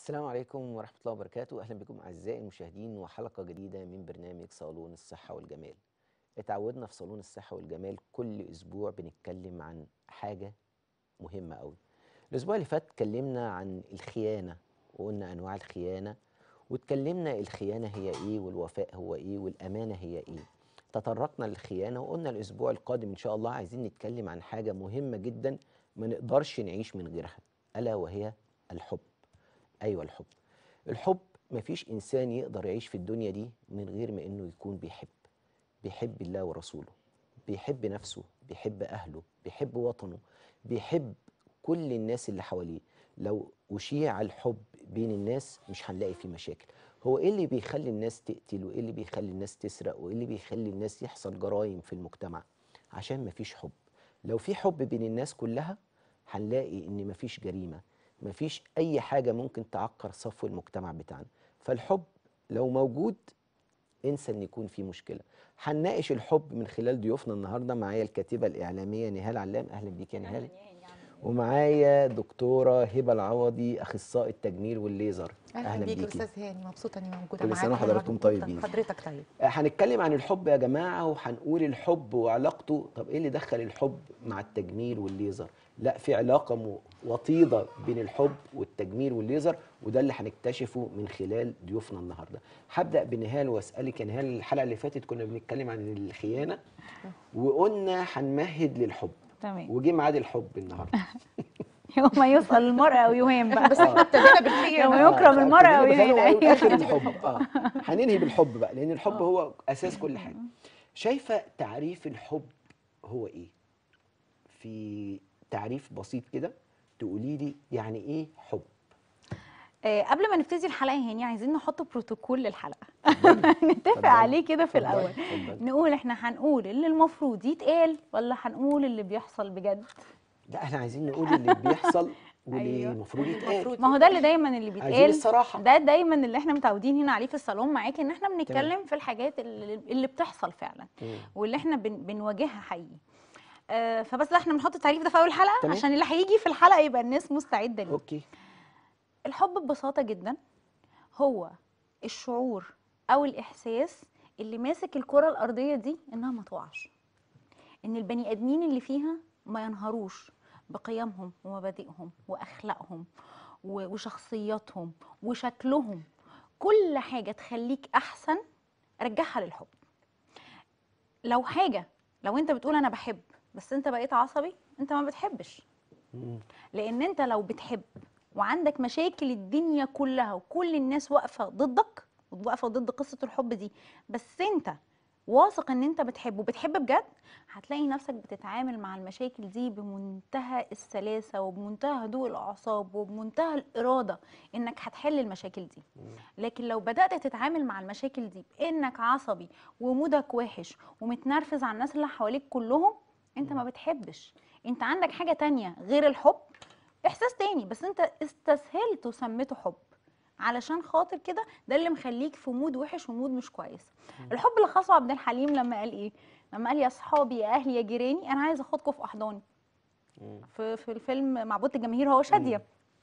السلام عليكم ورحمة الله وبركاته. أهلا بكم أعزائي المشاهدين وحلقة جديدة من برنامج صالون الصحة والجمال. اتعودنا في صالون الصحة والجمال كل أسبوع بنتكلم عن حاجة مهمة أوي. الأسبوع اللي فات اتكلمنا عن الخيانة وقلنا أنواع الخيانة، واتكلمنا الخيانة هي إيه والوفاء هو إيه والأمانة هي إيه. تطرقنا للخيانة وقلنا الأسبوع القادم إن شاء الله عايزين نتكلم عن حاجة مهمة جدا ما نقدرش نعيش من غيرها، ألا وهي الحب. أيوة الحب. الحب مفيش إنسان يقدر يعيش في الدنيا دي من غير ما إنه يكون بيحب الله ورسوله، بيحب نفسه، بيحب أهله، بيحب وطنه، بيحب كل الناس اللي حواليه. لو أشيع الحب بين الناس مش هنلاقي فيه مشاكل. هو إيه اللي بيخلي الناس تقتل وإيه اللي بيخلي الناس تسرق وإيه اللي بيخلي الناس يحصل جرائم في المجتمع؟ عشان مفيش حب. لو في حب بين الناس كلها هنلاقي إن مفيش جريمة، مفيش أي حاجة ممكن تعكر صفو المجتمع بتاعنا. فالحب لو موجود انسى ان يكون في مشكله. هنناقش الحب من خلال ضيوفنا النهارده. معايا الكاتبه الاعلاميه نهال علام، اهلا بيك يا نهال. ومعايا دكتوره هبه العوضي، اخصائي التجميل والليزر، اهلا بيك بيكي. استاذ هاني، مبسوطه اني موجوده كل معاك سنه وحضراتكم طيبين. حضرتك طيب. هنتكلم عن الحب يا جماعه، وهنقول الحب وعلاقته. طب ايه اللي دخل الحب مع التجميل والليزر؟ لا، في علاقه وطيده بين الحب والتجميل والليزر، وده اللي هنكتشفه من خلال ضيوفنا النهارده. هبدا بنهال واسالك يا نهال، الحلقه اللي فاتت كنا بنتكلم عن الخيانه وقلنا هنمهد للحب، تمام. وجه ميعاد الحب النهارده. يوم ما يوصل المرء او يوهين بقى. بس احنا ابتدينا بالخير. يوم يكرم المرء او يوهين يهين. اخر الحب. هننهي بالحب بقى، لان الحب هو اساس كل حاجه. شايفه تعريف الحب هو ايه؟ في تعريف بسيط كده تقولي لي يعني ايه حب؟ قبل ما نبتدي الحلقه هاني عايزين نحط بروتوكول للحلقه. اتفضلي. نتفق عليه كده في اتفضلي. الاول. اتفضلي. نقول احنا هنقول اللي المفروض يتقال ولا هنقول اللي بيحصل بجد؟ لا، احنا عايزين نقول اللي بيحصل واللي أيوة. المفروض يتقال. ما هو ده اللي دايما اللي عايزين بيتقال، الصراحه. ده دايما اللي احنا متعودين هنا عليه في الصالون معاكي، ان احنا بنتكلم في الحاجات اللي بتحصل فعلا واللي احنا بنواجهها حقيقي. فبس ده احنا بنحط التعريف ده في اول حلقه. تمام. عشان اللي هيجي في الحلقه يبقى الناس مستعده ليه. اوكي. الحب ببساطه جدا هو الشعور او الاحساس اللي ماسك الكره الارضيه دي انها ما تقعش، ان البني ادمين اللي فيها ما ينهاروش بقيمهم ومبادئهم واخلاقهم وشخصياتهم وشكلهم. كل حاجه تخليك احسن رجعها للحب. لو انت بتقول انا بحب بس انت بقيت عصبي، انت ما بتحبش. لان انت لو بتحب وعندك مشاكل الدنيا كلها وكل الناس واقفه ضدك واقفه ضد قصه الحب دي، بس انت واثق ان انت بتحب وبتحب بجد، هتلاقي نفسك بتتعامل مع المشاكل دي بمنتهى السلاسه وبمنتهى هدوء الاعصاب وبمنتهى الاراده انك هتحل المشاكل دي. لكن لو بدات تتعامل مع المشاكل دي بانك عصبي ومودك وحش ومتنرفز على الناس اللي حواليك كلهم، انت ما بتحبش. انت عندك حاجه تانية غير الحب، احساس تاني بس انت استسهلت وسميته حب. علشان خاطر كده ده اللي مخليك في مود وحش ومود مش كويس. الحب اللي خاصه عبد الحليم لما قال ايه؟ لما قال يا اصحابي يا اهلي يا جيراني انا عايز اخدكم في احضاني. في الفيلم معبود الجماهير هو شاديه.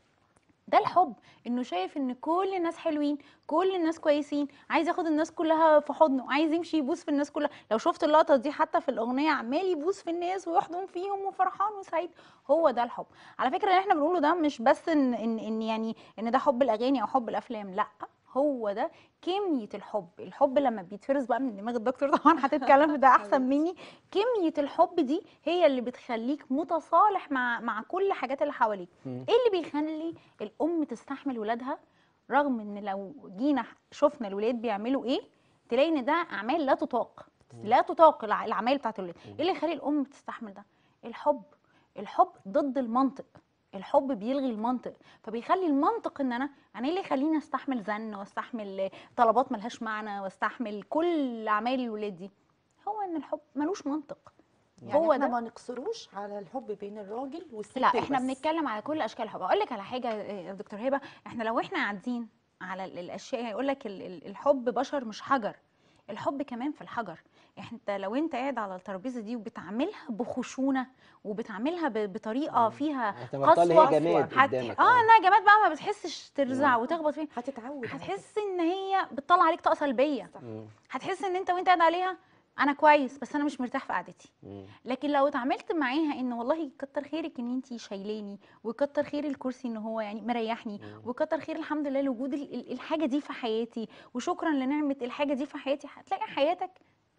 ده الحب، انه شايف ان كل الناس حلوين، كل الناس كويسين، عايز ياخد الناس كلها في حضنه، عايز يمشي يبوس في الناس كلها. لو شفت اللقطه دي حتى في الاغنيه عمال يبوس في الناس ويحضن فيهم وفرحان وسعيد. هو ده الحب. على فكره اللي احنا بنقوله ده مش بس ان يعني ان ده حب الاغاني او حب الافلام، لا، هو ده كمية الحب. الحب لما بيتفرز بقى من دماغ الدكتور طبعا هتتكلم في ده احسن مني. كمية الحب دي هي اللي بتخليك متصالح مع كل حاجات اللي حواليك. ايه اللي بيخلي الام تستحمل ولادها رغم ان لو جينا شفنا الولاد بيعملوا ايه تلاقي ان ده اعمال لا تطاق، لا تطاق الاعمال بتاعت الولاد. ايه اللي يخلي الام تستحمل ده؟ الحب. الحب ضد المنطق. الحب بيلغي المنطق، فبيخلي المنطق ان انا ايه اللي يخليني استحمل زن واستحمل طلبات ملهاش معنى واستحمل كل اعمال الولاد دي؟ هو ان الحب ملوش منطق. يعني هو احنا ده. ما نقصروش على الحب بين الراجل والست. لا، احنا بس بنتكلم على كل اشكال الحب. اقول لك على حاجه يا دكتور هبه، احنا لو احنا قاعدين على الاشياء هيقول لك الحب بشر مش حجر. الحب كمان في الحجر. انت لو انت قاعد على الترابيزه دي وبتعملها بخشونه وبتعملها بطريقه فيها اعتبرتها اللي قسوه، هي جماد قدامك. انها جماد بقى ما بتحسش ترزع وتخبط فيها، هتتعود على هتحس ان هي بتطلع عليك طاقه سلبيه. صح. هتحس ان انت وانت قاعد عليها انا كويس بس انا مش مرتاح في قعدتي. لكن لو اتعاملت معاها ان والله كتر خيرك ان انت شايلاني، وكتر خير الكرسي ان هو يعني مريحني، وكتر خير الحمد لله لوجود الحاجه دي في حياتي، وشكرا لنعمه الحاجه دي في حياتي، هتلاقي حياتك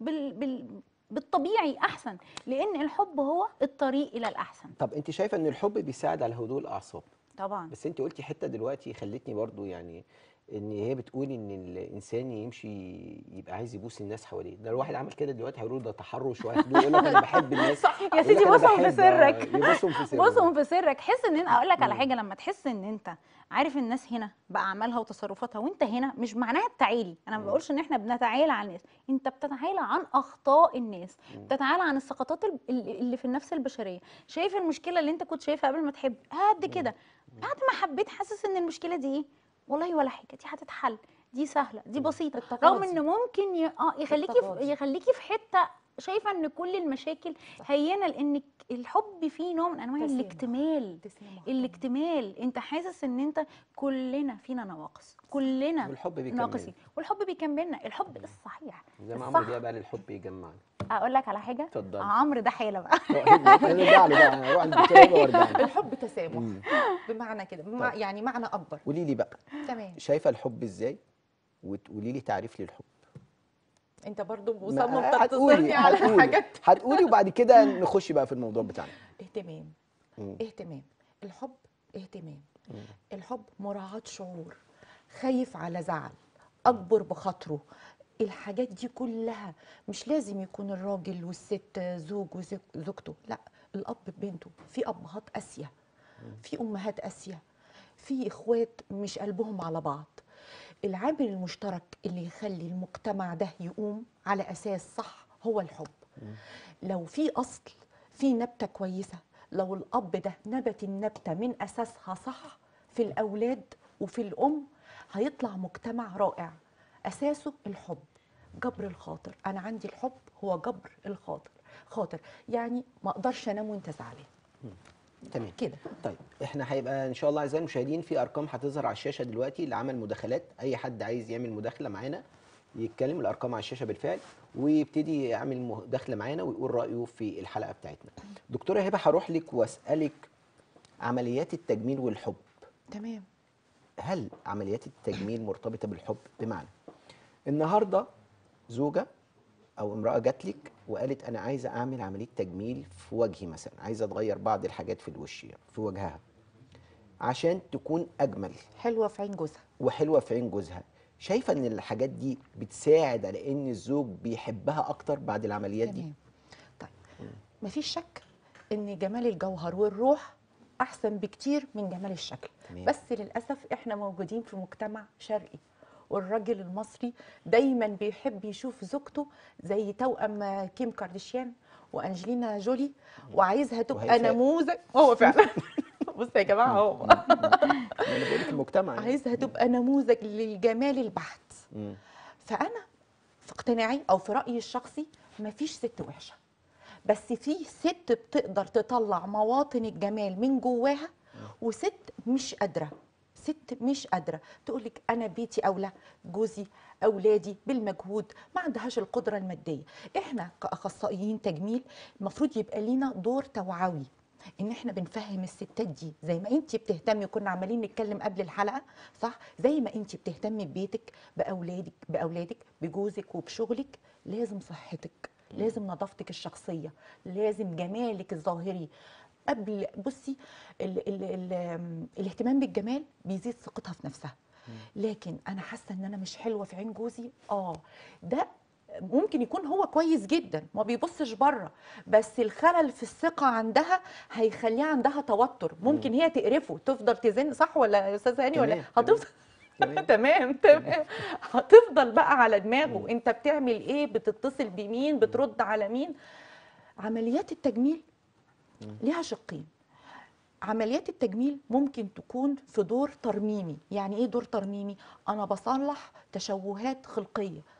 بالطبيعي احسن، لان الحب هو الطريق الى الاحسن. طب انت شايفه ان الحب بيساعد على هدوء الاعصاب؟ طبعا. بس انت قلتي حته دلوقتي خلتني برضو يعني، ان هي بتقول ان الانسان يمشي يبقى عايز يبوس الناس حواليه. ده الواحد عمل كده دلوقتي هيقولوا ده تحرش وهياخدوه، يقول لك انا بحب الناس. يا سيدي بصهم في سرك. يبصهم في سرك. بصهم في سرك. حس ان انت، اقول لك على حاجه، لما تحس ان انت عارف الناس هنا باعمالها وتصرفاتها وانت هنا، مش معناها التعالي، انا ما بقولش ان احنا بنتعالى على الناس، انت بتتعالى عن اخطاء الناس، بتتعالى عن السقطات اللي في النفس البشريه. شايف المشكله اللي انت كنت شايفها قبل ما تحب قد كده، بعد ما حبيت حاسس ان المشكله دي ايه، والله ولا حاجه، دي هتتحل، دي سهله، دي بسيطه، التقاضي. رغم ان ممكن يخليكي في حته شايفه ان كل المشاكل هينه، لان الحب فيه نوع من انواع تسامح. الاكتمال. تسامح. الاكتمال، انت حاسس ان انت كلنا فينا نواقص، كلنا والحب بيكملنا. ناقصين، والحب بيكملنا. الحب الصحيح زي ما الصح. عمرو دياب قال الحب يجمعنا. اقول لك على حاجه، اتفضلي. عمرو ده حاله بقى. نرجع له بقى، انا اروح عند الدكتور وارجع له. الحب تسامح بمعنى كده، يعني معنى اكبر. قولي لي بقى، تمام. شايفه الحب ازاي؟ وتقولي لي تعريف للحب. انت برضو ما مصمم هتقولي تقتصرني على حاجات. هتقولي وبعد كده نخش بقى في الموضوع بتاعنا. اهتمام. اهتمام. الحب اهتمام. الحب مراعاة شعور، خايف على زعل، اكبر بخاطره. الحاجات دي كلها مش لازم يكون الراجل والست زوج وزوجته، لا، الاب ببنته. في ابهات قاسيه، في امهات قاسيه، في اخوات مش قلبهم على بعض. العامل المشترك اللي يخلي المجتمع ده يقوم على اساس صح هو الحب. لو في اصل، في نبته كويسه، لو الاب ده نبت النبته من اساسها صح في الاولاد وفي الام، هيطلع مجتمع رائع. اساسه الحب، جبر الخاطر. انا عندي الحب هو جبر خاطر، يعني ما اقدرش انام وانت زعلان. تمام كده. طيب احنا هيبقى ان شاء الله اعزائي المشاهدين في ارقام هتظهر على الشاشه دلوقتي لعمل مداخلات. اي حد عايز يعمل مداخله معانا يتكلم، الارقام على الشاشه بالفعل، ويبتدي يعمل مداخله معانا ويقول رايه في الحلقه بتاعتنا. دكتوره هبه، هروح لك واسالك عمليات التجميل والحب. تمام. هل عمليات التجميل مرتبطه بالحب؟ بمعنى النهارده زوجه او امراه جات لك وقالت انا عايزه اعمل عمليه تجميل في وجهي مثلا، عايزه اتغير بعض الحاجات في الوش في وجهها عشان تكون اجمل حلوه في عين جوزها وحلوه في عين جوزها. شايفه ان الحاجات دي بتساعد على ان الزوج بيحبها اكتر بعد العمليات دي؟ تمام. طيب، مفيش شك ان جمال الجوهر والروح احسن بكتير من جمال الشكل. تمام. بس للاسف احنا موجودين في مجتمع شرقي، والراجل المصري دايما بيحب يشوف زوجته زي توأم كيم كارديشيان وانجلينا جولي، وعايزها تبقى نموذج. هو فعلا بص يا جماعه، هو انا بقول لك المجتمع يعني. عايزها تبقى نموذج للجمال البحت. فانا في اقتناعي او في رايي الشخصي مفيش ست وحشه، بس في ست بتقدر تطلع مواطن الجمال من جواها، وست مش قادره. ست مش قادره تقول لك انا بيتي اولى، جوزي، اولادي بالمجهود، ما عندهاش القدره الماديه. احنا كاخصائيين تجميل المفروض يبقى لينا دور توعوي، ان احنا بنفهم الستات دي زي ما انت بتهتمي، وكنا عمالين نتكلم قبل الحلقه صح، زي ما انت بتهتمي ببيتك، باولادك بجوزك وبشغلك، لازم صحتك، لازم نظافتك الشخصيه، لازم جمالك الظاهري. قبل بصي الاهتمام بالجمال بيزيد ثقتها في نفسها. لكن انا حاسه ان انا مش حلوه في عين جوزي، ده ممكن يكون هو كويس جدا ما بيبصش بره، بس الخلل في الثقه عندها هيخليها عندها توتر، ممكن هي تقرفه، تفضل تزن. صح ولا يا استاذ هاني؟ ولا هتفضل تمام هتفضل بقى على دماغه. انت بتعمل ايه؟ بتتصل بمين؟ بترد على مين؟ عمليات التجميل ليها شقين. عمليات التجميل ممكن تكون في دور ترميمي. يعني ايه دور ترميمي؟ انا بصلح تشوهات خلقيه،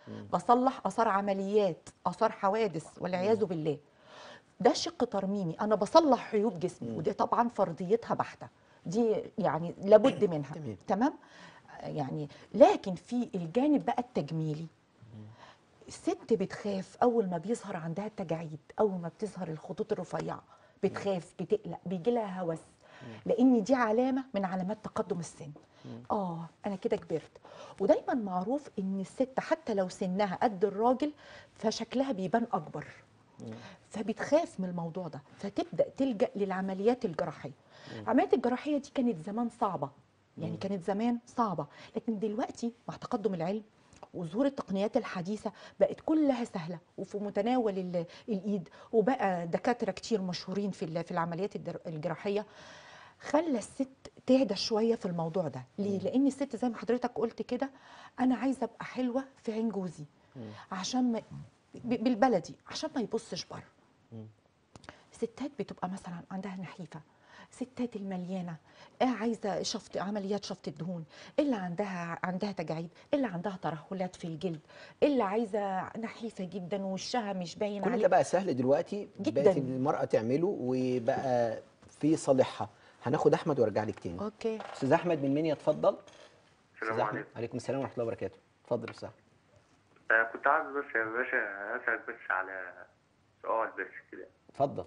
بصلح اثار عمليات، اثار حوادث والعياذ بالله. ده شق ترميمي، انا بصلح عيوب جسمي، وده طبعا فرضيتها بحته، دي يعني لابد منها. تمام. يعني لكن في الجانب بقى التجميلي، الست بتخاف اول ما بيظهر عندها التجاعيد، اول ما بتظهر الخطوط الرفيعه بتخاف، بتقلق، بيجي لها هوس، لان دي علامه من علامات تقدم السن. انا كده كبرت. ودايما معروف ان الست حتى لو سنها قد الراجل فشكلها بيبان اكبر، فبتخاف من الموضوع ده، فتبدا تلجا للعمليات الجراحيه. العمليات الجراحيه دي كانت زمان صعبه، يعني كانت زمان صعبه، لكن دلوقتي مع تقدم العلم وظهور التقنيات الحديثه بقت كلها سهله وفي متناول الايد، وبقى دكاتره كتير مشهورين في العمليات الجراحيه، خلى الست تهدى شويه في الموضوع ده. ليه؟ لان الست زي ما حضرتك قلت كده، انا عايزه ابقى حلوه في عين جوزي، عشان ما بالبلدي عشان ما يبصش بره. ستات بتبقى مثلا عندها نحيفه، ستات المليانه عايزه شفط، عمليات شفط الدهون، اللي عندها تجاعيد، اللي عندها ترهلات في الجلد، اللي عايزه نحيفه جدا ووشها مش باين كل عليه ده بقى سهل دلوقتي، جداً. بقت المرأة تعمله وبقى في صالحها. هناخد احمد وارجع لك تاني. اوكي. استاذ احمد من منيا، اتفضل. استاذ السلام احمد، عليكم. عليكم السلام ورحمه الله وبركاته. اتفضل يا استاذ احمد. كنت عايز بس يا باشا أسألك بس على سؤال بس كده. اتفضل.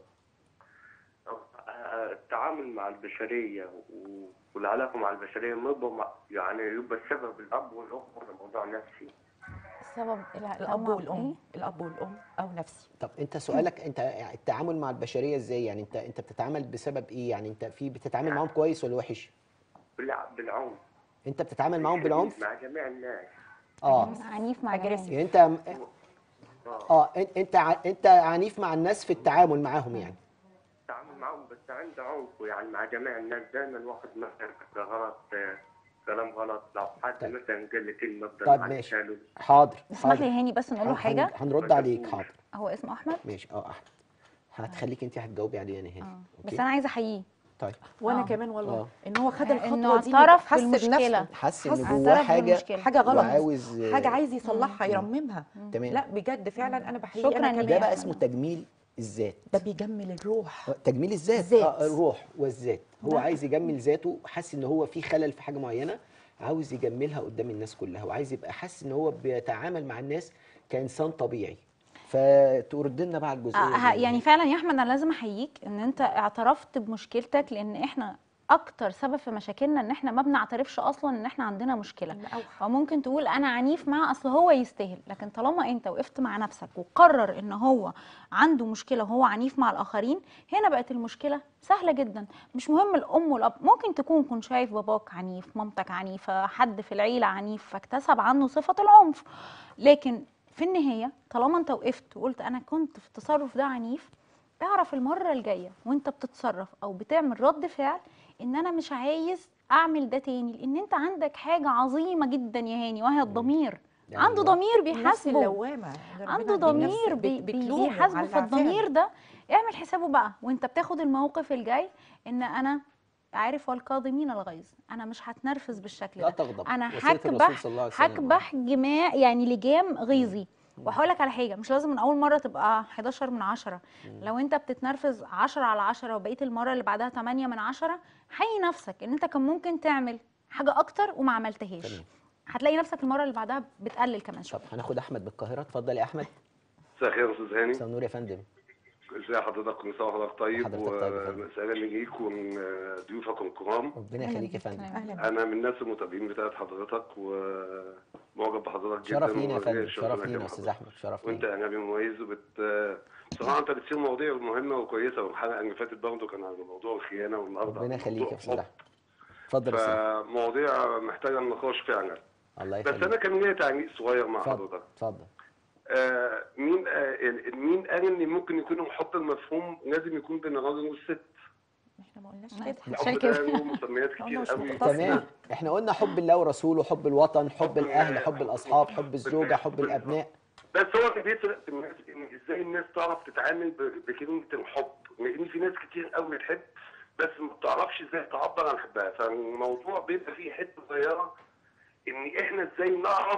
التعامل مع البشرية والعلاقة مع البشرية يعني يبقى السبب الأب والأم ولا موضوع نفسي؟ السبب الاب والام، الاب والام او نفسي. طب انت سؤالك انت التعامل مع البشريه ازاي؟ يعني انت بتتعامل بسبب ايه؟ يعني انت بتتعامل معاهم كويس ولا وحش؟ بالعنف. انت بتتعامل معاهم بالعنف؟ مع جميع الناس. عنيف مع جميع يعني انت عنيف مع الناس في التعامل معاهم يعني. التعامل معهم بس عندي عنف يعني مع جميع الناس، دايما واحد مثلا غلط، كلام غلط، لو حد طيب. مثلا قال لي كلمة طيب ماشي، حاضر اسمح لي يا هاني بس نقول له حاجه. هنرد عليك. حاضر. هو اسمه احمد. ماشي. احمد هتخليك انت هتجاوبي عليه انا هاني. بس انا عايزه احييه. طيب. وانا كمان والله ان هو خد انه الخطوه دي، اعترف حس بالمشكله، بنفسه، حس ان جواه حاجه غلط، وعاوز حاجه عايز يصلحها يرممها. تمام. لا بجد فعلا انا بحييه. شكراً انا ليك. كمان. ده بقى اسمه تجميل الذات. ده بيجمل الروح. تجميل الذات. الذات. الروح والذات. هو ده. عايز يجمل ذاته، حاسس ان هو في خلل في حاجه معينه، عاوز يجملها قدام الناس كلها، وعايز يبقى حاسس ان هو بيتعامل مع الناس كانسان طبيعي. فترد لنا بقى على الجزئيه دي. يعني فعلا يا احمد انا لازم احييك ان انت اعترفت بمشكلتك، لان احنا اكتر سبب في مشاكلنا ان احنا ما بنعترفش اصلا ان احنا عندنا مشكله. فممكن تقول انا عنيف معاه اصل هو يستاهل، لكن طالما انت وقفت مع نفسك وقرر ان هو عنده مشكله وهو عنيف مع الاخرين، هنا بقت المشكله سهله جدا. مش مهم الام والاب، ممكن تكون شايف باباك عنيف، مامتك عنيفه، حد في العيله عنيف فاكتسب عنه صفه العنف، لكن في النهايه طالما انت وقفت وقلت انا كنت في التصرف ده عنيف، اعرف المره الجايه وانت بتتصرف او بتعمل رد فعل ان انا مش عايز اعمل ده تاني، لان انت عندك حاجه عظيمه جدا يا هاني وهي الضمير. يعني عنده ضمير بيحاسبه، اللوامه عنده ضمير بيحاسبه. فالضمير ده اعمل حسابه بقى وانت بتاخد الموقف الجاي، ان انا عارف والكاظمين الغيظ، انا مش هتنرفز بالشكل لا ده، تغضب. انا وصية الرسول صلى الله عليه وسلم. هكبح جماع يعني لجام غيظي. وهقول لك على حاجه، مش لازم من اول مره تبقى 11 من 10. لو انت بتتنرفز 10 على 10 وبقيت المره اللي بعدها 8 من 10، حي نفسك ان انت كان ممكن تعمل حاجه اكتر وما عملتهاش. تمام. هتلاقي نفسك المره اللي بعدها بتقلل كمان شويه. طب هناخد احمد بالقاهره. اتفضل يا احمد. مساء الخير يا استاذ هاني. مساء النور يا فندم. ازي حضرتك؟ كل سنه وحضرتك طيب. وحضرتك طيب يا فندم. وسلام ليك ومن ضيوفك الكرام. ربنا يخليك يا فندم. انا من الناس المتابعين بتاعت حضرتك ومعجب بحضرتك جدا. شرف لينا يا فندم، شرف لينا يا استاذ احمد، شرف وانت لينا. اعلامي مميز بصراحه انت بتصير مواضيع مهمه وكويسه، والحلقه اللي فاتت برضه كان عن موضوع الخيانه، والنهارده ربنا يخليك يا استاذ موضوع احمد. اتفضل يا استاذ. فمواضيع محتاجه النقاش فعلا. الله يخليك. بس انا كان ليا تعليق صغير مع حضرتك. اتفضل. مين قال ان ممكن يكون الحب المفهوم لازم يكون بين الراجل والست؟ احنا ما قلناش الحب ده له مسميات كتير قوي. تمام. احنا قلنا حب الله ورسوله، حب الوطن، حب الاهل، حب الاصحاب، حب الزوجه، حب الابناء. بس هو اللي بيفرق في الناس ان ازاي الناس تعرف تتعامل بكلمه الحب، لان في ناس كتير قوي بتحب بس ما بتعرفش ازاي تعبر عن حبها، فالموضوع بيبقى فيه حته صغيره ان احنا ازاي نعرف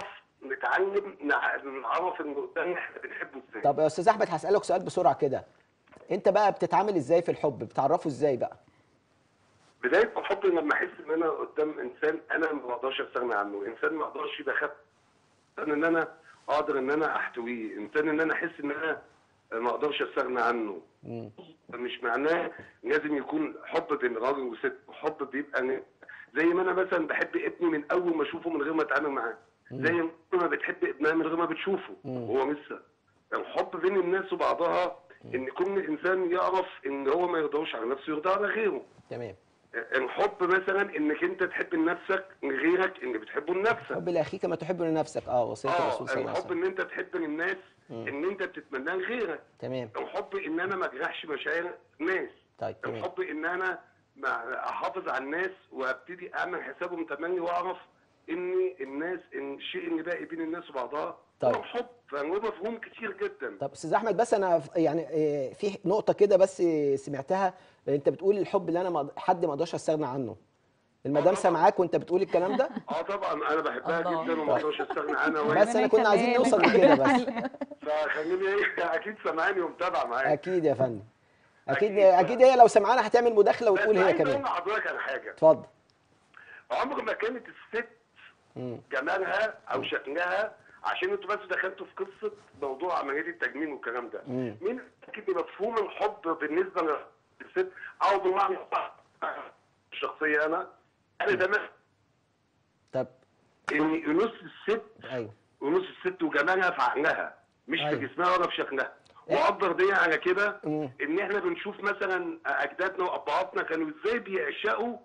نتعلم نعرف ان قدامنا احنا بنحبه ازاي. طب يا استاذ احمد هسالك سؤال بسرعه كده، انت بقى بتتعامل ازاي في الحب؟ بتعرفه ازاي بقى؟ بدايه الحب لما احس ان انا قدام انسان انا ما اقدرش استغنى عنه، انسان ما اقدرش يبقى ان انا اقدر ان انا احتويه، انسان ان انا احس ان انا ما اقدرش استغنى عنه. مش معناه لازم يكون حب بين راجل وست، حب بيبقى زي ما انا مثلا بحب ابني من اول ما اشوفه من غير ما اتعامل معاه، زي ما بتحب ابنها من غير ما بتشوفه وهو لسه. الحب بين الناس وبعضها ان كل انسان يعرف ان هو ما يرضاش على نفسه يرضى على غيره. تمام. الحب مثلا انك انت تحب لنفسك غيرك اللي بتحبه لنفسك. حب لاخيك كما تحب لنفسك، وصيه الرسول صلى الله عليه الحب وسلم. ان انت تحب للناس ان انت بتتمناه لغيرك. تمام. الحب ان انا ما اجرحش مشاعر ناس. طيب تمام. الحب ان انا احافظ على الناس وابتدي اعمل حسابهم تملي واعرف ان الناس ان الشيء اللي باقي بين الناس وبعضها طيب. هو الحب. فهو مفهوم كتير جدا. طب استاذ احمد بس انا يعني في نقطه كده بس سمعتها، انت بتقول الحب اللي انا حد ما اقدرش استغنى عنه. المدام سامعاك وانت بتقول الكلام ده؟ طبعا انا بحبها الله. جدا وما اقدرش استغنى عنها. بس انا كنا عايزين نوصل لكده بس. فخليني اكيد سامعاني ومتابعه معاك. اكيد يا فندم. أكيد. اكيد هي لو سمعانا هتعمل مداخله وتقول هي بس كمان. عايز اقول لحضرتك على حاجه. اتفضل. عمر ما كانت الست جمالها او شكلها، عشان انتوا بس دخلتوا في قصه موضوع عمليه التجميل والكلام ده، مين اكيد مفهوم الحب بالنسبه للست او بمعنى الشخصيه انا تمام. طب ان انوث الست، ايوه، انوث الست وجمالها في عقلها مش في جسمها ولا في شكلها. واقدر دي على كده ان احنا بنشوف مثلا اجدادنا وابهاتنا كانوا ازاي بيعشقوا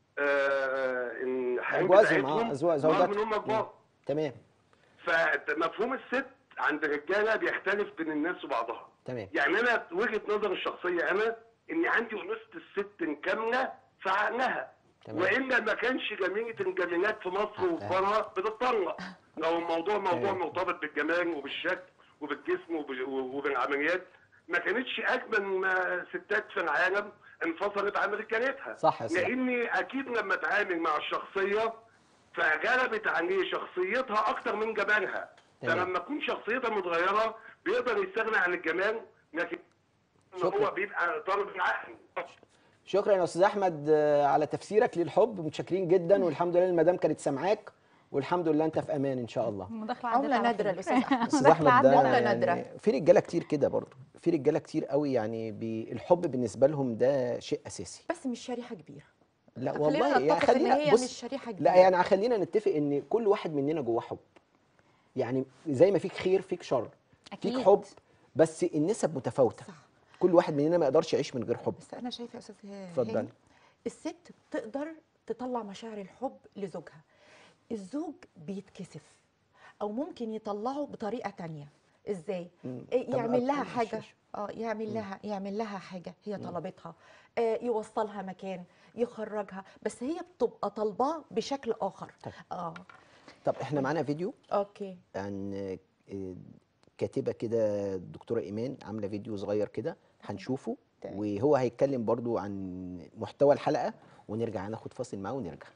الحريم بتاعتهم رغم ان هم كبار. تمام. فمفهوم الست عند الرجاله بيختلف بين الناس وبعضها. تمام. يعني انا وجهه نظر الشخصيه انا اني عندي انوثه الست كامله في عقلها. والا ما كانش جميله الجميلات في مصر وبره بتطلق. لو الموضوع موضوع مرتبط بالجمال وبالشكل وبالجسم وبالعمليات ما كانتش اجمل ستات في العالم انفصلت عن رجالتها. صح يا سيدي. لاني اكيد لما اتعامل مع الشخصيه فغلبت عليه شخصيتها اكتر من جمالها. فلما تكون شخصيتها متغيره بيقدر يستغنى عن الجمال، لكن هو بيبقى طالب العقل. شكرا يا استاذ احمد على تفسيرك للحب، متشكرين جدا، والحمد لله المدام كانت سامعاك، والحمد لله انت في امان ان شاء الله. عمله نادره الاستاذ احمد. استاذ احمد ده عمله نادره. في رجاله كتير كده برضه، في رجاله كتير قوي يعني الحب بالنسبه لهم ده شيء اساسي. بس مش شريحه كبيره. لا والله يعني خلينا هي مش شريحه كبيره. لا يعني خلينا نتفق ان كل واحد مننا جواه حب. يعني زي ما فيك خير فيك شر. أكيد. فيك حب بس النسب متفاوته. صح. كل واحد مننا ما يقدرش يعيش من غير حب. بس انا شايفه يا استاذ اتفضل. الست تقدر تطلع مشاعر الحب لزوجها. الزوج بيتكسف او ممكن يطلعه بطريقه تانية. ازاي؟ يعمل لها حاجه يعمل لها حاجه هي طلبتها، يوصلها مكان، يخرجها، بس هي بتبقى طالباه بشكل اخر. طب احنا معانا فيديو اوكي عن كاتبه كده الدكتوره ايمان، عامله فيديو صغير كده هنشوفه، وهو هيتكلم برضو عن محتوى الحلقه، ونرجع ناخد فاصل معاه ونرجع.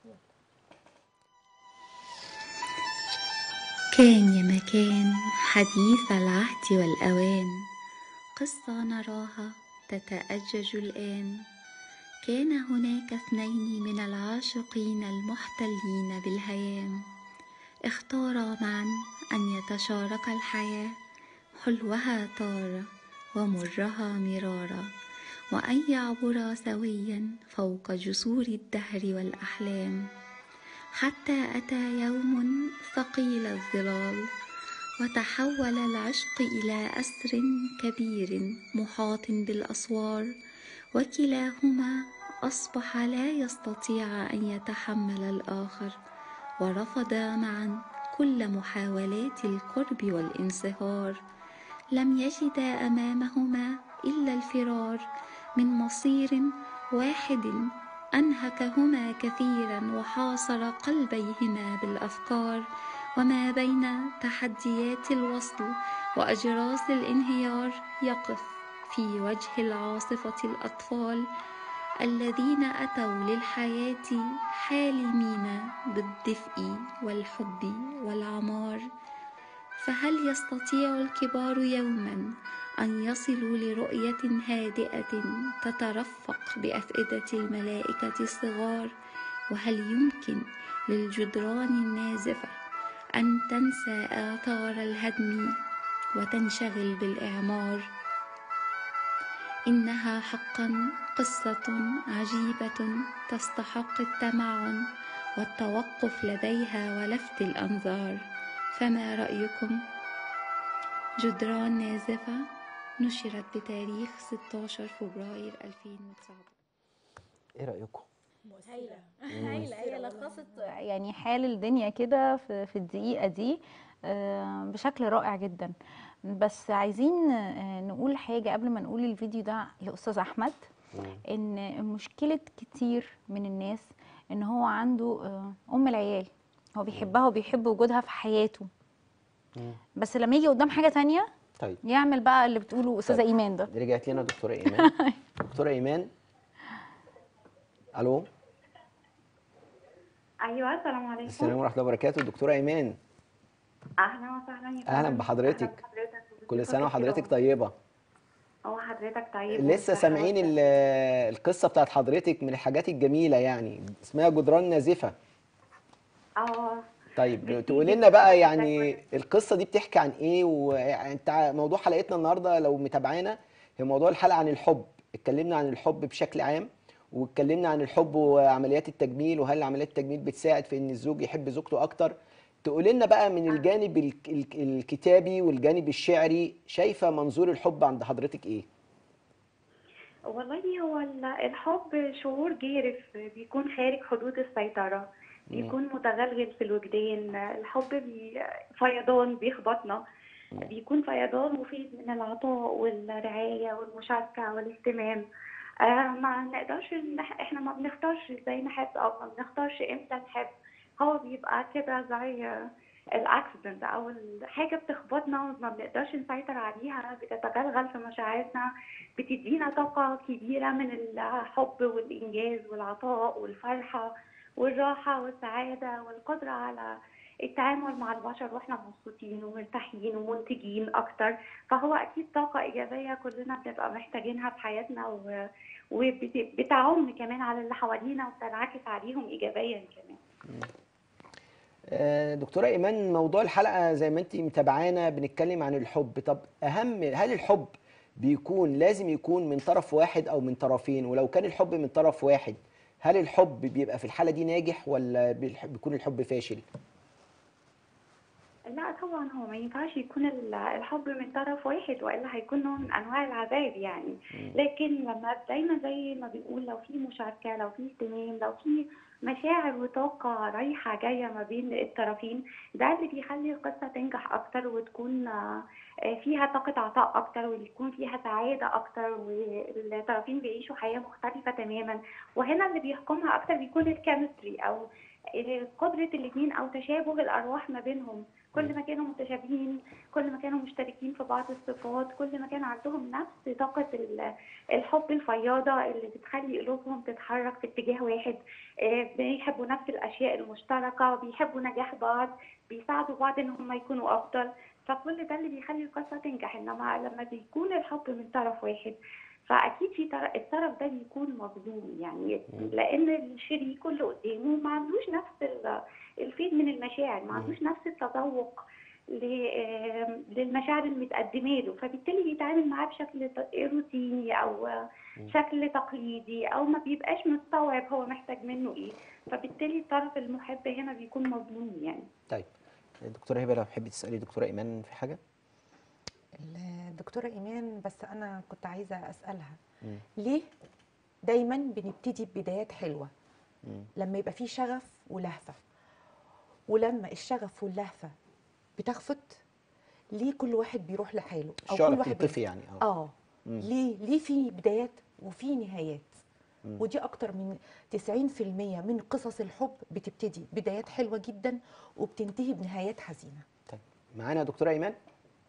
كان يا مكان حديث العهد والأوان، قصة نراها تتأجج الآن. كان هناك اثنين من العاشقين المحتلين بالهيام، اختارا معا أن يتشاركا الحياة، حلوها طار ومرها مرارا، وأن يعبرا سويا فوق جسور الدهر والأحلام، حتى أتى يوم ثقيل الظلال، وتحول العشق إلى أسر كبير محاط بالأسوار، وكلاهما أصبح لا يستطيع أن يتحمل الآخر، ورفضا معا كل محاولات القرب والانصهار. لم يجدا أمامهما إلا الفرار من مصير واحد أنهكهما كثيرا وحاصر قلبيهما بالأفكار. وما بين تحديات الوصل وأجراس الانهيار يقف في وجه العاصفة الأطفال الذين أتوا للحياة حالمين بالدفء والحب والعمار، فهل يستطيع الكبار يوما أن يصلوا لرؤية هادئة تترفق بأفئدة الملائكة الصغار؟ وهل يمكن للجدران النازفة أن تنسى آثار الهدم وتنشغل بالإعمار؟ إنها حقا قصة عجيبة تستحق التمعن والتوقف لديها ولفت الأنظار. فما رأيكم؟ جدران نازفة نشرت بتاريخ 16 فبراير 2019. ايه رايكم؟ هايله هايله، هي لخصت يعني حال الدنيا كده في الدقيقه دي بشكل رائع جدا. بس عايزين نقول حاجه قبل ما نقول الفيديو ده لاستاذ احمد، ان مشكله كتير من الناس ان هو عنده ام العيال، هو بيحبها وبيحب وجودها في حياته، بس لما يجي قدام حاجه تانية طيب يعمل بقى اللي بتقوله استاذه ايمان ده. رجعت لنا دكتوره ايمان. دكتوره ايمان، الو. ايوه، السلام عليكم. السلام ورحمه الله وبركاته. دكتوره ايمان، اهلا وسهلا يا اهلا فندم. بحضرتك. كل سنه وحضرتك طيبه. هو حضرتك طيب. لسه سامعين القصه بتاعت حضرتك من الحاجات الجميله، يعني اسمها جدران نازفه. طيب تقولي لنا بقى يعني القصه دي بتحكي عن ايه؟ وانت موضوع حلقتنا النهارده لو متابعانا هي موضوع الحلقه عن الحب. اتكلمنا عن الحب بشكل عام، واتكلمنا عن الحب وعمليات التجميل، وهل عمليات التجميل بتساعد في ان الزوج يحب زوجته اكتر. تقولي لنا بقى من الجانب الكتابي والجانب الشعري، شايفه منظور الحب عند حضرتك ايه؟ والله هو الحب شعور جارف بيكون خارج حدود السيطرة، بيكون متغلغل في الوجدان. الحب فيضان بيخبطنا، بيكون فيضان مفيد من العطاء والرعاية والمشاركة والاهتمام. ما نقدرش احنا ما بنختارش ازاي نحب او ما بنختارش امتى نحب. هو بيبقى كده زي الاكسيدنت او الحاجه بتخبطنا ما بنقدرش نسيطر عليها، بتتغلغل في مشاعرنا، بتدينا طاقه كبيره من الحب والانجاز والعطاء والفرحه والراحه والسعاده والقدره على التعامل مع البشر واحنا مبسوطين ومرتاحين ومنتجين اكتر. فهو اكيد طاقه ايجابيه كلنا بنبقى محتاجينها في حياتنا، وبتعم كمان على اللي حوالينا وبتنعكس عليهم ايجابيا كمان. دكتورة إيمان، موضوع الحلقة زي ما أنت متابعانا بنتكلم عن الحب. طب هل الحب بيكون لازم يكون من طرف واحد أو من طرفين؟ ولو كان الحب من طرف واحد، هل الحب بيبقى في الحالة دي ناجح ولا بيكون الحب فاشل؟ لا طبعا، هو ما ينفعش يكون الحب من طرف واحد، والا هيكون نوع من انواع العذاب يعني. لكن لما دايما زي ما بنقول، لو في مشاركه، لو في اهتمام، لو في مشاعر وطاقه رايحه جايه ما بين الطرفين، ده اللي بيخلي القصه تنجح اكتر وتكون فيها طاقه عطاء اكتر، ويكون فيها سعاده اكتر، والطرفين بيعيشوا حياه مختلفه تماما. وهنا اللي بيحكمها اكتر بيكون الكيمستري او قدره الاثنين او تشابه الارواح ما بينهم. كل ما كانوا متشابهين، كل ما كانوا مشتركين في بعض الصفات، كل ما كان عندهم نفس طاقة الحب الفياضة اللي بتخلي قلوبهم تتحرك في اتجاه واحد. بيحبوا نفس الأشياء المشتركة، بيحبوا نجاح بعض، بيساعدوا بعض إن هم يكونوا أفضل. فكل ده اللي بيخلي القصة تنجح. إنما لما بيكون الحب من طرف واحد، فاكيد في الطرف ده بيكون مظلوم يعني، لان الشريك اللي قدامه ما عندوش نفس الفيض من المشاعر، ما عندوش نفس التذوق للمشاعر المتقدمه له، فبالتالي بيتعامل معاه بشكل روتيني او شكل تقليدي، او ما بيبقاش مستوعب هو محتاج منه ايه. فبالتالي الطرف المحب هنا بيكون مظلوم يعني. طيب دكتوره هبه، لو تحبي تسالي دكتوره ايمان في حاجه. الدكتورة إيمان، بس أنا كنت عايزة أسألها ليه دايما بنبتدي ببدايات حلوة لما يبقى فيه شغف ولهفة، ولما الشغف واللهفة بتخفت ليه كل واحد بيروح لحاله أو الشعلة كل واحد بتنطفي يعني ليه في بدايات وفي نهايات؟ ودي أكتر من 90% من قصص الحب بتبتدي بدايات حلوة جدا وبتنتهي بنهايات حزينة. طيب معانا دكتورة إيمان؟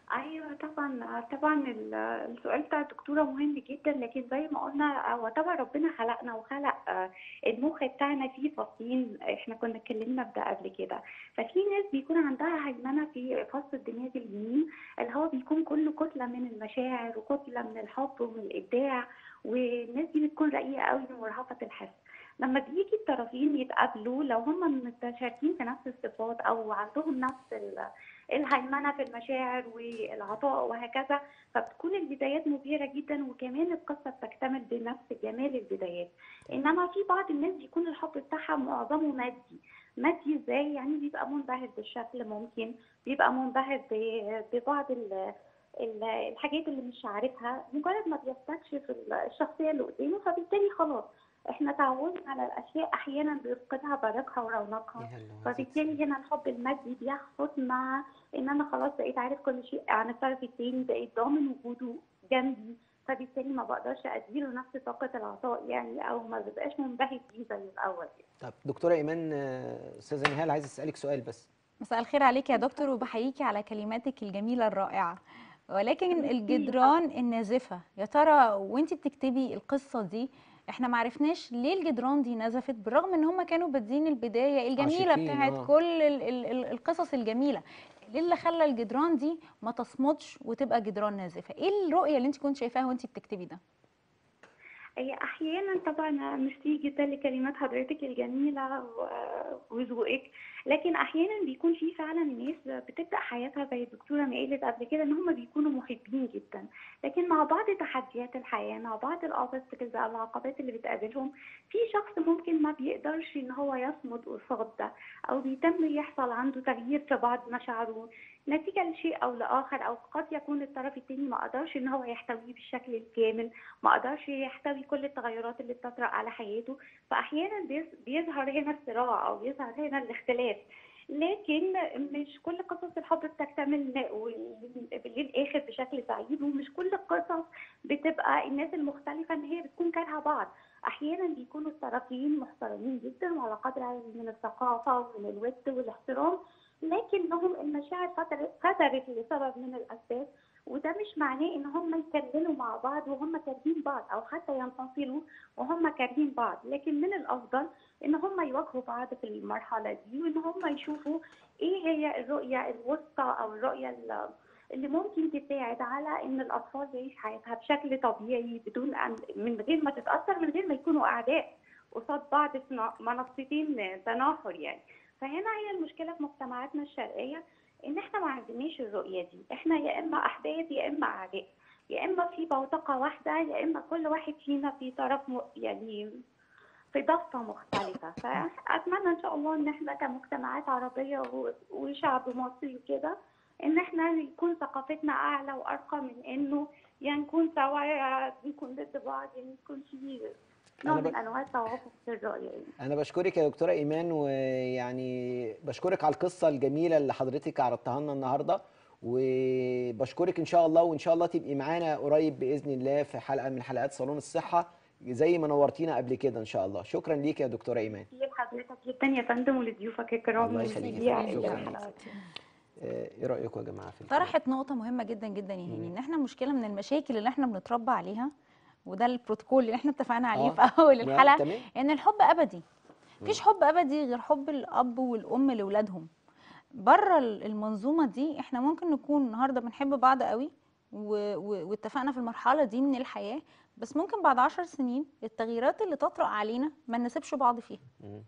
ايوه طبعا طبعا السؤال بتاع الدكتوره مهم جدا، لكن زي ما قلنا هو طبعا ربنا خلقنا وخلق المخ بتاعنا فيه فصين، احنا كنا اتكلمنا في ده قبل كده. ففي ناس بيكون عندها هيمنه في فص الدماغ اليمين اللي هو بيكون كله كتله من المشاعر وكتله من الحب ومن الابداع، والناس دي بتكون رقيقه قوي ومرهفه الحس. لما بيجي الطرفين يتقابلوا لو هم متشاركين في نفس الصفات او عندهم نفس الهيمنه في المشاعر والعطاء وهكذا، فبتكون البدايات مبهره جدا، وكمان القصه بتكتمل بنفس جمال البدايات. انما في بعض الناس بيكون الحب بتاعها معظمه مادي. مادي ازاي؟ يعني بيبقى منبهر بالشكل، ممكن بيبقى منبهر ببعض الحاجات اللي مش عارفها، مجرد ما بيستكشف الشخصيه اللي قدامه فبالتالي خلاص احنا تعودنا على الاشياء احيانا بيفقدها بريقها ورونقها، فبالتالي هنا الحب المادي بيخفت مع ان انا خلاص بقيت عارف كل شيء عن الطرف الثاني، بقيت ضامن وجوده جنبي، فبالتالي ما بقدرش اديله نفس طاقه العطاء يعني، او ما ببقاش منبهر بيه زي الاول يعني. طب دكتوره ايمان، استاذه نهال عايز اسالك سؤال بس. مساء الخير عليك يا دكتور، وبحييكي على كلماتك الجميلة الرائعة. ولكن الجدران النازفة يا ترى وانت بتكتبي القصة دي احنا معرفناش ليه الجدران دي نزفت، بالرغم ان هم كانوا بادين البداية الجميلة بتاعت كل القصص الجميلة. ليه اللي خلى الجدران دي ما تصمدش وتبقى جدران نازفة؟ ايه الرؤية اللي انت كنت شايفاها وانت بتكتبي ده؟ هي احيانا طبعا ميرسي جدا لكلمات حضرتك الجميله وذوقك، لكن احيانا بيكون في فعلا ناس بتبدا حياتها زي الدكتوره ما قالت قبل كده ان هم بيكونوا محبين جدا، لكن مع بعض تحديات الحياه، مع بعض الاوبستكلز او العقبات اللي بتقابلهم، في شخص ممكن ما بيقدرش ان هو يصمد قصاد ده، او بيتم يحصل عنده تغيير في بعض مشاعره نتيجه لشيء او لاخر، او قد يكون الطرف الثاني ما قدرش ان هو يحتويه بالشكل الكامل، ما قدرش يحتوي كل التغيرات اللي بتطرأ على حياته، فاحيانا بيظهر هنا الصراع او بيظهر هنا الاختلاف. لكن مش كل قصص الحب بتكتمل للاخر بشكل سعيد، ومش كل القصص بتبقى الناس المختلفه ان هي بتكون كارهه بعض. احيانا بيكونوا الطرفين محترمين جدا وعلى قدر من الثقافه ومن الود والاحترام، لكنهم المشاعر فترت لسبب من الاسباب، وده مش معناه ان هم يكملوا مع بعض وهم كارهين بعض، او حتى ينفصلوا وهم كارهين بعض، لكن من الافضل ان هم يواجهوا بعض في المرحله دي، وان هم يشوفوا ايه هي الرؤيه الوسطى او الرؤيه اللي ممكن تساعد على ان الاطفال تعيش حياتها بشكل طبيعي بدون من غير ما تتاثر، من غير ما يكونوا اعداء قصاد بعض في منصتين تناحر يعني. فهنا هي المشكله في مجتمعاتنا الشرقيه، ان احنا ما عندناش الرؤيه دي، احنا يا اما احداث يا اما اعداء، يا اما في بوتقه واحده، يا اما كل واحد فينا في طرف يعني في ضفه مختلفه. فاتمنى ان شاء الله ان احنا كمجتمعات عربيه وشعب مصري وكده ان احنا يكون ثقافتنا اعلى وارقى من انه يعني نكون سوا يا نكون ضد بعض، يعني يكون في نوع من انواع التوافق في الرؤيه يعني. انا بشكرك يا دكتوره ايمان، ويعني بشكرك على القصه الجميله اللي حضرتك عرضتها لنا النهارده، وبشكرك ان شاء الله، وان شاء الله تبقي معانا قريب باذن الله في حلقه من حلقات صالون الصحه زي ما نورتينا قبل كده ان شاء الله. شكرا ليك يا دكتوره ايمان. لحضرتك جدا يا فندم ولضيوفك الكرام. الله يخليكي. شكرا. ايه رايكم يا جماعه في طرحت نقطه مهمه جدا جدا يا هاني، ان احنا مشكله من المشاكل اللي احنا بنتربى عليها، وده البروتوكول اللي احنا اتفقنا عليه في اول الحلقه، ان الحب ابدي. مفيش حب ابدي غير حب الاب والام لاولادهم. بره المنظومه دي احنا ممكن نكون النهارده بنحب بعض قوي واتفقنا في المرحله دي من الحياه، بس ممكن بعد 10 سنين التغييرات اللي تطرأ علينا ما نسيبش بعض فيها.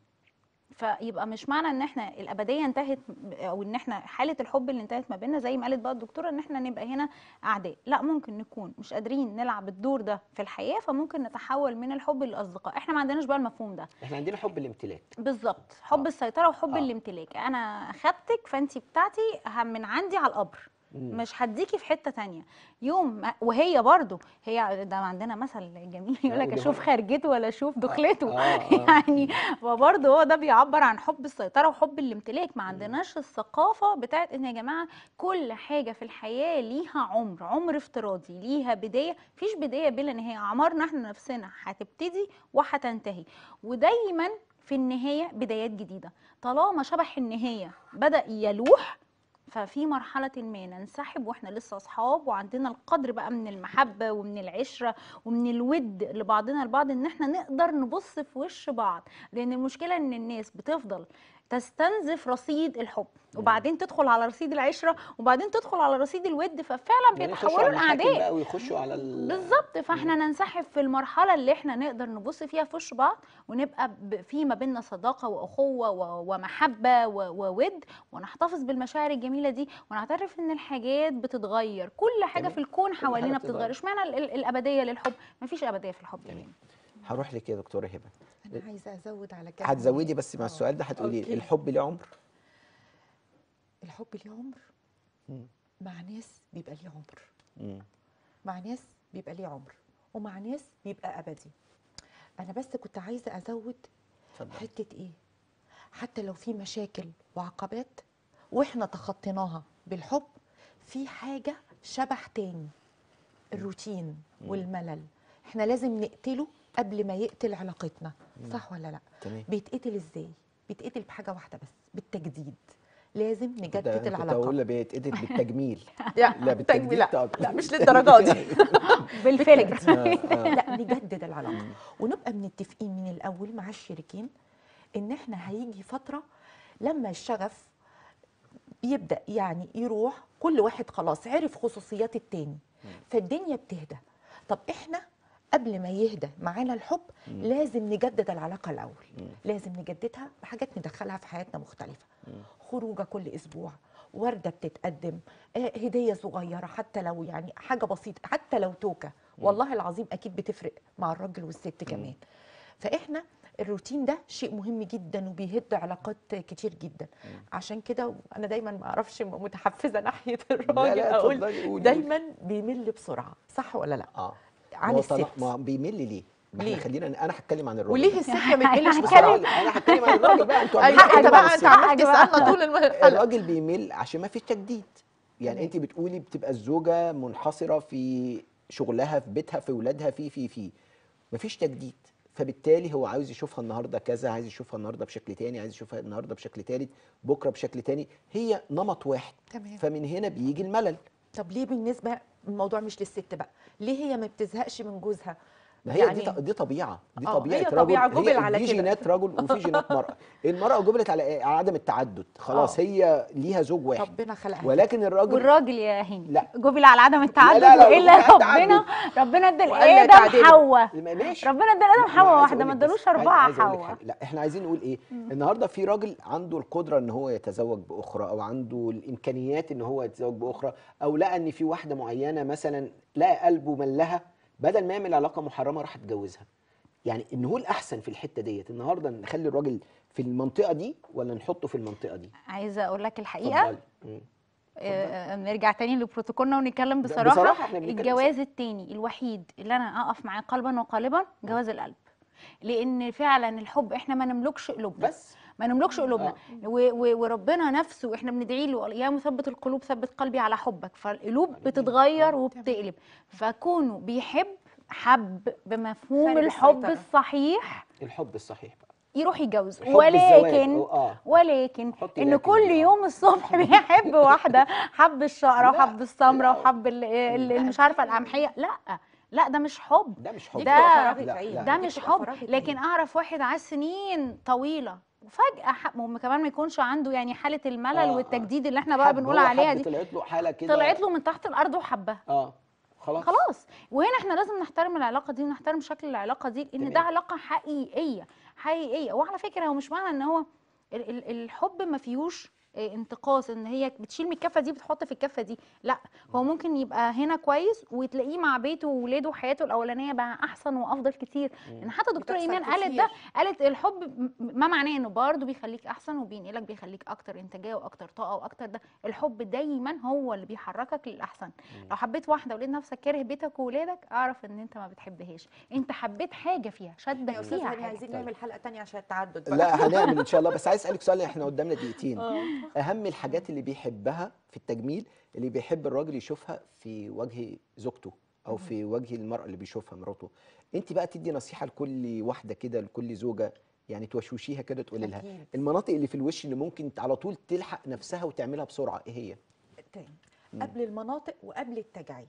فيبقى مش معنى ان احنا الابديه انتهت، او ان احنا حاله الحب اللي انتهت ما بيننا زي ما قالت بقى الدكتوره ان احنا نبقى هنا اعداء. لا، ممكن نكون مش قادرين نلعب الدور ده في الحياه، فممكن نتحول من الحب للاصدقاء. احنا ما عندناش بقى المفهوم ده، احنا عندنا حب الامتلاك. بالظبط، حب السيطره وحب الامتلاك. انا خدتك فانت بتاعتي من عندي على القبر، مش هديكي في حته تانية يوم. وهي برضو هي ده عندنا مثل جميل يقول لك اشوف خرجته ولا اشوف دخلته. يعني فبرضو هو ده بيعبر عن حب السيطره وحب الامتلاك. ما عندناش الثقافه بتاعت ان يا جماعه كل حاجه في الحياه ليها عمر افتراضي، ليها بدايه، مفيش بدايه بلا نهايه. اعمارنا احنا نفسنا هتبتدي وهتنتهي، ودايما في النهايه بدايات جديده. طالما شبح النهايه بدأ يلوح ففي مرحله ما ننسحب واحنا لسه اصحاب وعندنا القدر بقى من المحبه ومن العشره ومن الود لبعضنا البعض، ان احنا نقدر نبص في وش بعض. لان المشكله ان الناس بتفضل تستنزف رصيد الحب وبعدين تدخل على رصيد العشره وبعدين تدخل على رصيد الود، ففعلا يعني يخشوا بيتحولوا على المحاكم لاعداء. بقى ويخشوا على بالظبط. فاحنا ننسحب في المرحله اللي احنا نقدر نبص فيها في وش بعض، ونبقى في ما بيننا صداقه واخوه ومحبه وود، ونحتفظ بالمشاعر الجميله دي، ونعترف ان الحاجات بتتغير. كل حاجه تمام. في الكون كل حاجة حوالينا بتتغير. بتتغير. اشمعنى الابديه للحب؟ مفيش ابديه في الحب. تمام. هروح لك يا دكتوره هبه. انا عايزه ازود على كده. هتزودي بس مع السؤال ده هتقولي أوكي. الحب ليه عمر؟ الحب ليه عمر. مم. مع ناس بيبقى ليه عمر، مم. مع ناس بيبقى ليه عمر، ومع ناس بيبقى ابدي. انا بس كنت عايزه ازود اتفضل. حته ايه، حتى لو في مشاكل وعقبات واحنا تخطيناها بالحب، في حاجه شبه تاني، الروتين والملل، احنا لازم نقتله قبل ما يقتل علاقتنا. صح ولا لا؟ تمام. بيتقتل ازاي؟ بيتقتل بحاجه واحده بس، بالتجديد. لازم كنت نجدد العلاقه. اقول بيتقتل بالتجميل. لا بالتجديد لا مش للدرجه دي. بالفلتر. لا، نجدد العلاقه ونبقى متفقين من الاول مع الشريكين ان احنا هيجي فتره لما الشغف بيبدا يعني يروح، كل واحد خلاص عرف خصوصيات التاني، فالدنيا بتهدى. طب احنا قبل ما يهدى معانا الحب لازم نجدد العلاقه الاول. لازم نجددها بحاجات ندخلها في حياتنا مختلفه. خروجه كل اسبوع، ورده بتتقدم، هديه صغيره، حتى لو يعني حاجه بسيطه، حتى لو توكه، والله العظيم اكيد بتفرق مع الراجل والست كمان. فاحنا الروتين ده شيء مهم جدا وبيهد علاقات كتير جدا. عشان كده انا دايما ما اعرفش متحفزه ناحيه الراجل، لا، اقول اتفضلي، قولي. دايما بيمل بسرعه. صح ولا لا؟ عن الست. ما بيمل ليه؟ ما احنا ليه؟ خلينا انا هتكلم عن الراجل. وليه الست ما بتملش انا بسرعه؟ انا هتكلم عن الراجل بقى. انتوا ايوه عمالين انت تتكلموا عن بقى، انت الست. عمال تسالنا طول الحلقه. الراجل بيمل عشان ما فيش تجديد. يعني انت بتقولي بتبقى الزوجه منحصره في شغلها، في بيتها، في ولادها، في مفيش تجديد، فبالتالي هو عاوز يشوفها النهارده كذا، عايز يشوفها النهارده بشكل تاني، عايز يشوفها النهارده بشكل تالت، بكره بشكل تاني، هي نمط واحد. تمام. فمن هنا بيجي الملل. طب ليه بالنسبه الموضوع مش للست بقى؟ ليه هي ما بتزهقش من جوزها؟ ما هي يعني دي طبيعه، دي طبيعه هي رجل. طبيعه جبل على دي كده. جينات رجل وفي جينات مرأة. المرأة جبلت على عدم التعدد، خلاص هي ليها زوج واحد. ربنا خلقها. ولكن الراجل والراجل يا هاني لا، جبل على عدم التعدد. لا، والا جبل على ربنا ادى وقال لادم حواء. ماشي. ربنا ادى لادم حواء واحده، ما ادالوش اربعه عايز أقول لك حواء. حاجة. لا، احنا عايزين نقول ايه؟ النهارده في راجل عنده القدره ان هو يتزوج باخرى، او عنده الامكانيات ان هو يتزوج باخرى، او لقى ان في واحده معينه مثلا لقى قلبه ملها، بدل ما يعمل علاقه محرمه راح اتجوزها. يعني ان هو الاحسن في الحته ديت النهارده نخلي الراجل في المنطقه دي ولا نحطه في المنطقه دي؟ عايزه اقول لك الحقيقه، اتفضلي. نرجع تاني لبروتوكولنا ونتكلم بصراحه. احنا بنتكلم الجواز التاني الوحيد اللي انا اقف معاه قلبا وقالبا جواز القلب. لان فعلا الحب احنا ما نملكش قلوبنا، بس ما نملكش قلوبنا. وربنا نفسه احنا بندعي له يا مثبت القلوب ثبت قلبي على حبك. فالقلوب بتتغير وبتقلب. فكونه بيحب حب بمفهوم الحب الصحيح، الحب الصحيح بقى يروح يتجوز. الحب ولكن ولكن ان كل يوم الصبح بيحب واحده، حب الشقره وحب السمره وحب اللي مش عارفه القمحيه. لا ده مش حب. ده مش حب. ده مش حب. لكن اعرف واحد عاش سنين طويله وفجاه كمان ما يكونش عنده يعني حاله الملل والتجديد اللي احنا بقى بنقول عليها دي. طلعت له حاله كده، طلعت له من تحت الارض وحبها. خلاص. وهنا احنا لازم نحترم العلاقه دي ونحترم شكل العلاقه دي، لان ده علاقه حقيقيه. وعلى فكره هو مش معنى ان هو الحب ما فيهوش انتقاص، ان هي بتشيل من الكفه دي بتحط في الكفه دي. لا، هو ممكن يبقى هنا كويس وتلاقيه مع بيته وولاده وحياته الاولانيه بقى احسن وافضل كتير. ان حتى دكتوره ايمان قالت الحب ما معناه انه برضه بيخليك احسن وبينقلك، بيخليك اكتر انتاجيه واكتر طاقه واكتر ده. الحب دايما هو اللي بيحركك للاحسن. لو حبيت واحده ولقيت نفسك كاره بيتك وولادك، اعرف ان انت ما بتحبهاش، انت حبيت حاجه فيها، شدك فيها. عايزين نعمل حلقه ثانيه عشان التعدد. لا هنعمل ان شاء الله. بس عايز اسالك سؤال، احنا قدامنا دقيقتين. اهم الحاجات اللي بيحبها في التجميل، اللي بيحب الراجل يشوفها في وجه زوجته او في وجه المرأة اللي بيشوفها مراته، انت بقى تدي نصيحة لكل واحدة كده، لكل زوجة، يعني توشوشيها كده تقولي لها أكيد. المناطق اللي في الوش اللي ممكن على طول تلحق نفسها وتعملها بسرعه ايه هي؟ تاني قبل المناطق وقبل التجاعيد،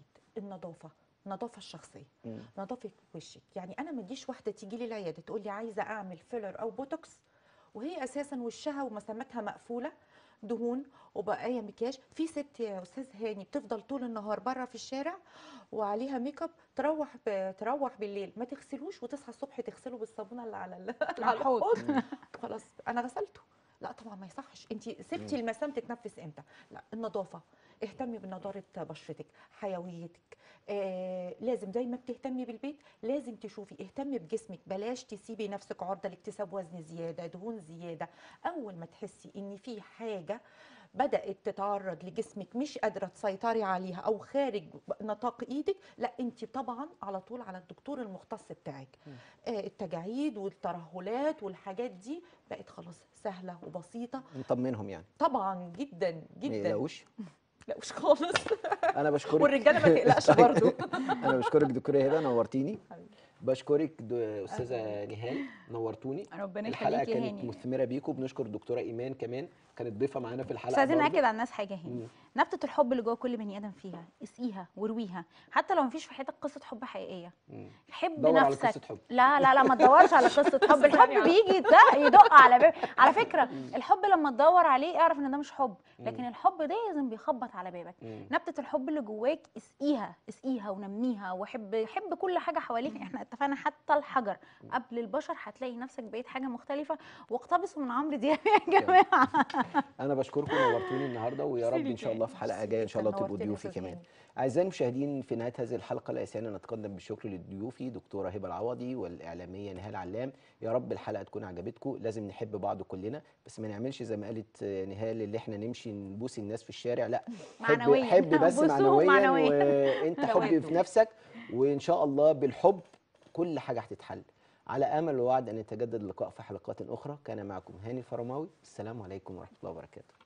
النظافه الشخصيه، نظافه وشك. يعني انا ما تجيش واحده تيجي لي العياده تقول لي عايزه اعمل فيلر او بوتوكس وهي اساسا وشها ومساماتها مقفوله دهون وبقايا مكياج. في ست يا استاذ هاني بتفضل طول النهار بره في الشارع وعليها ميك اب، تروح بالليل ما تغسلوش وتصحى الصبح تغسله بالصابونه اللي على على الحوض. الحوض. خلاص انا غسلته. لا طبعا ما يصحش. انت سبتي المسام تتنفس امتى؟ لا النظافه، اهتمي بنضاره بشرتك، حيويتك. لازم زي ما بتهتمي بالبيت لازم تشوفي اهتمي بجسمك، بلاش تسيبي نفسك عرضه لاكتساب وزن زياده، دهون زياده. اول ما تحسي ان في حاجه بدات تتعرض لجسمك مش قادره تسيطري عليها او خارج نطاق ايدك، لا انت طبعا على طول على الدكتور المختص بتاعك. التجاعيد والترهلات والحاجات دي بقت خلاص سهله وبسيطه نطمنهم يعني طبعا جدا ما جدا. يقلقوش. لا مش خالص. انا بشكرك والرجاله ما تقلقش برضو. انا بشكرك دكتوره هبه، نورتيني. حبيبي. بشكرك استاذه نهال، نورتوني. ربنا الحلقه يخليك يا كانت هاني. مثمره بيكم. بنشكر الدكتوره ايمان كمان كانت ضيفه معانا في الحلقه بس عايزين برضو. ناكد على الناس حاجه هنا، نبته الحب اللي جوه كل بني ادم فيها اسقيها وارويها، حتى لو مفيش في حياتك قصه حب حقيقيه. حب دور على نفسك. قصة حب. لا لا لا ما تدورش على قصه حب. الحب بيجي يدق على باب. على فكره الحب لما تدور عليه اعرف ان ده مش حب، لكن الحب ده لازم بيخبط على بابك. نبته الحب اللي جواك اسقيها ونميها، حب كل حاجه حواليك. احنا اتفقنا حتى الحجر قبل البشر هتلاقي نفسك بقيت حاجه مختلفه. واقتبسوا من عمرو دياب يا جماعه. انا بشكركم، نورتوني النهارده، ويا رب ان شاء الله في حلقه جايه ان شاء الله تبقوا ضيوفي كمان. اعزائي المشاهدين، في نهايه هذه الحلقه لا يسعنا نتقدم بالشكر لضيوفي دكتوره هبه العوضي والاعلاميه نهال علام. يا رب الحلقه تكون عجبتكم. لازم نحب بعض كلنا، بس ما نعملش زي ما قالت نهال اللي احنا نمشي نبوس الناس في الشارع. لا، حب بس معنويا، وانت حب في نفسك، وان شاء الله بالحب كل حاجه هتتحل. على امل ووعد ان يتجدد اللقاء في حلقات اخرى. كان معكم هاني فرماوي. السلام عليكم ورحمه الله وبركاته.